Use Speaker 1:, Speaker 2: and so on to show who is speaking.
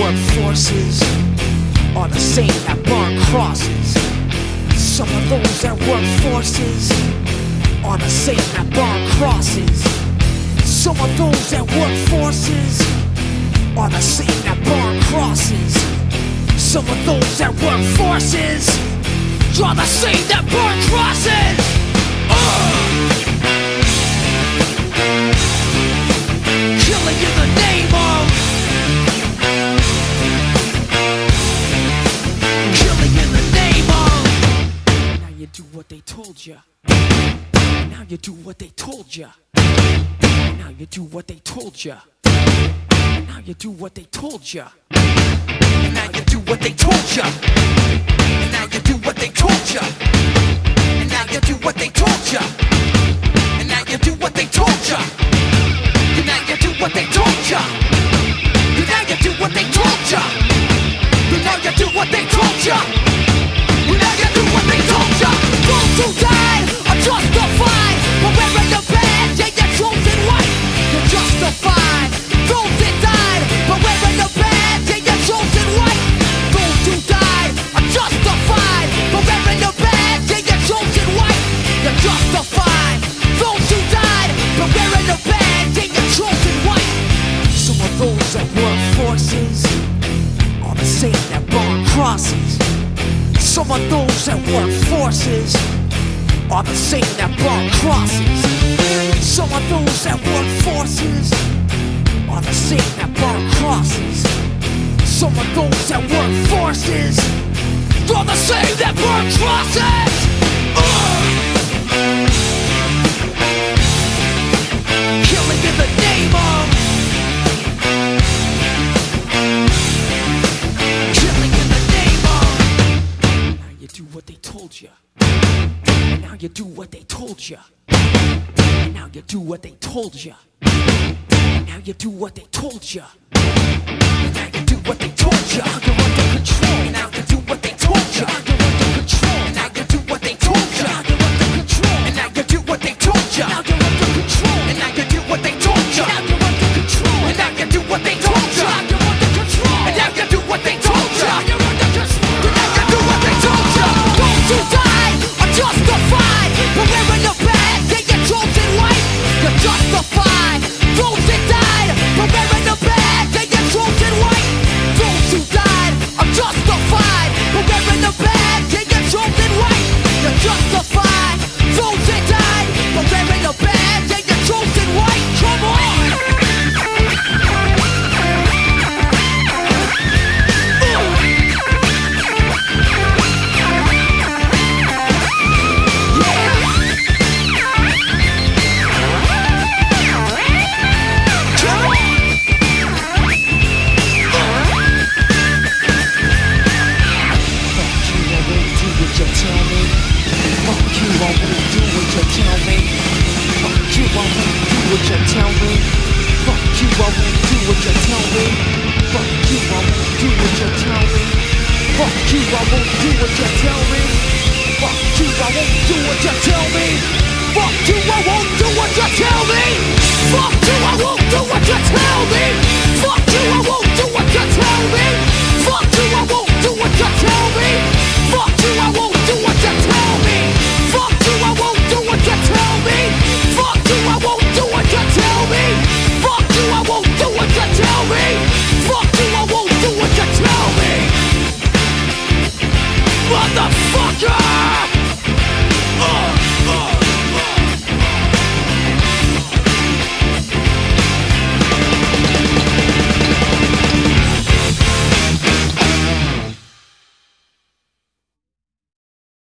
Speaker 1: work forces are the same that burn crosses. Some of those that work forces are the same that burn crosses. Some of those that work forces are the same that burn crosses. Some of those that work forces are the same that burn crosses. Killing in the name of, killing in the name of. Now you do what they told you. Now you do what they told you. Now you do what they told you. Now you do what they told you. Now you do what they told you. And now you do what they told you. And now you do what they told you. And now you do what they told you. And now you do what they told you. And now you do what they told you. And now you do what they told you. And now you do what they told you. Those who died are justified for wearing the badge and your chosen white. You're justified. Those that died for wearing the badge and your chosen white. Those who died are justified for wearing the badge and your chosen white. You're justified. Those who died for wearing the badge and your chosen white. Some of those that work forces are the same that burn crosses. Some of those that work forces are the same that burn crosses. Some of those that work forces are the same that burn crosses. Some of those that work forces are the same that burn crosses. Killing in the name of, killing in the name of. Now you do what they told you. And now you do what they told you. And now you do what they told you. And now you do what they told you. And now you do what they told you. You're under control. And now you do what they told you. You're under control. And now you do what they told you. You're under control. And now you do what they told you. Now you're under control. And now you do what they told you. Now you're under control. And now you do what they told you. You're under control. And now you do what they told you. You're under control. And now you do what they told you. Those who died are justified for wearing the badge and your chosen white. You're justified. Those that died for wearing the badge and your chosen white. Those who died are justified for wearing the badge and your chosen white. You're justified. Those that died for wearing the badge and your chosen white. Come on. Fuck you, I won't do what you tell me.